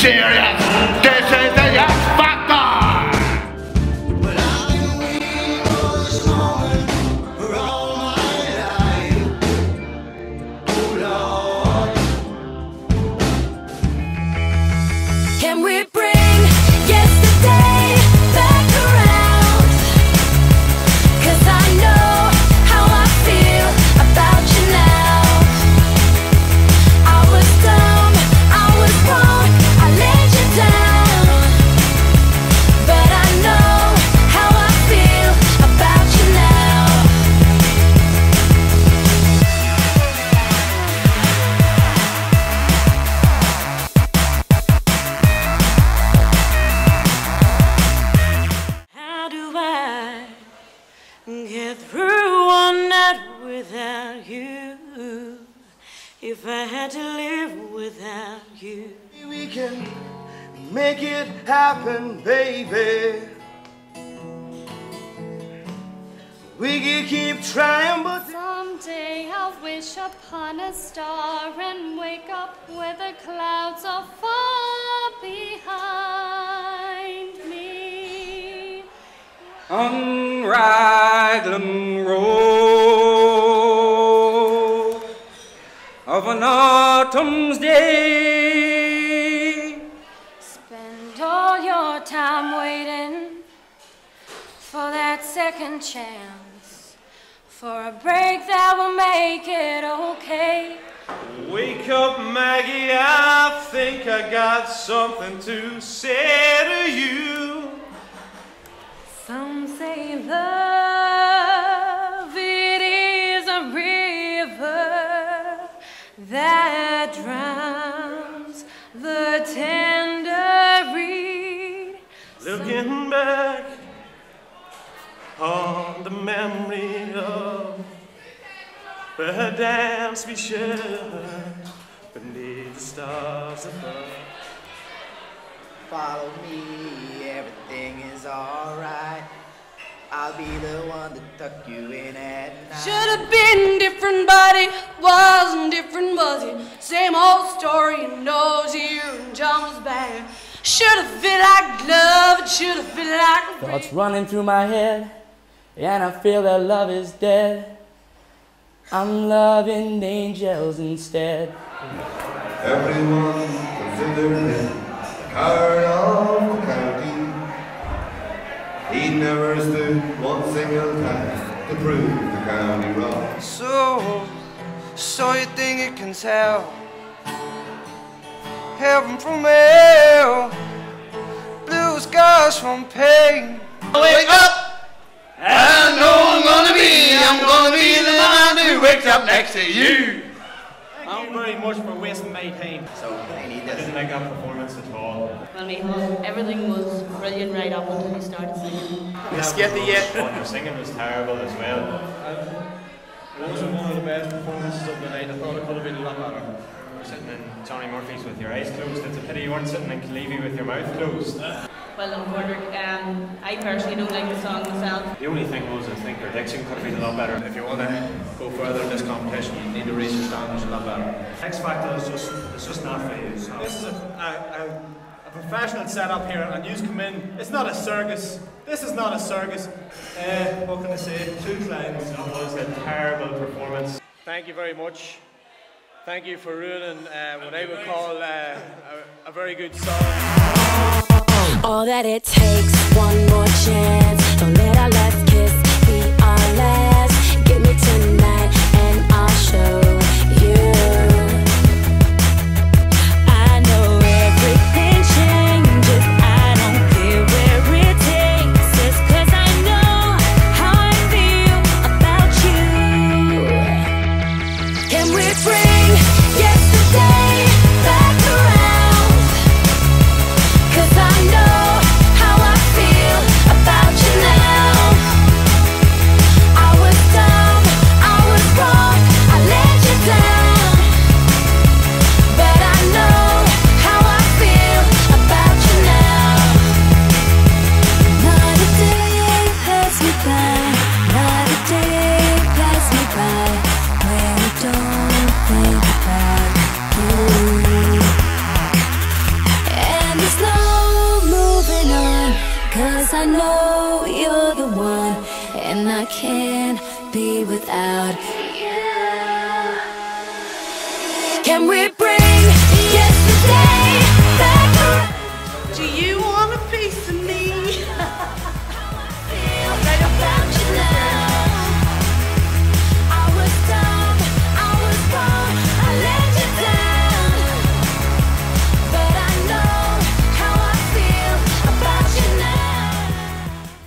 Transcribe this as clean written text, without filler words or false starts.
serious. This is the Yes Factor. Can we bring yesterday back around? 'Cause I know how I feel about you now. I was dumb, I was wrong, I let you down. But I know how I feel about you now. How do I get through one night without you? If I had to live without you. We can make it happen, baby. We can keep trying, but Someday I'll wish upon a star and wake up where the clouds are far behind me. On Raglan Road of an autumn's day, Spend all your time waiting for that second chance, for a break that will make it okay. wake up, Maggie. I think I got something to say to you. Some say love, it is a river that drowns the tender reed. Looking back on the memory of the dance we shared beneath the stars above. Follow me, everything is alright. I'll be the one to tuck you in at night. Should have been different, but it wasn't different, was it? Same old story, and knows you and John was bad. Should have felt like love, it should have felt like Thoughts running through my head, and I feel that love is dead. I'm loving angels instead. Everyone considered him card of the county. He never stood one single time to prove the county wrong. So you think you can tell heaven from hell, blue skies from pain. Wake up! I know I'm gonna be the man who wakes up next to you. Thank you very much for wasting my time. So I need I this. didn't like that performance at all. Well, Michael, everything was brilliant right up until you started singing. Your singing was terrible as well. It wasn't one of the best performances of the night. I thought it could have been a lot better. You were sitting in Johnny Murphy's with your eyes closed. It's a pity you weren't sitting in Clevie with your mouth closed. Well done, Padraig. I personally don't like the song myself. The only thing was, I think your diction could have been a lot better. If you want to go further in this competition, you need to raise your standards a lot better. X Factor is just not for you. So. This is a professional setup here, and you come in. It's not a circus. This is not a circus. What can I say? Two clowns. That was a terrible performance. Thank you very much. Thank you for ruining what I would call a very good song. All that it takes, one more chance. Don't let our last kiss be our last. Give me tonight and I'll show you. I know everything changes. I don't care where it takes us, 'cause I know how I feel about you. Can we bring yesterday back around? 'Cause I know how I feel about and I can't be without you. Can we bring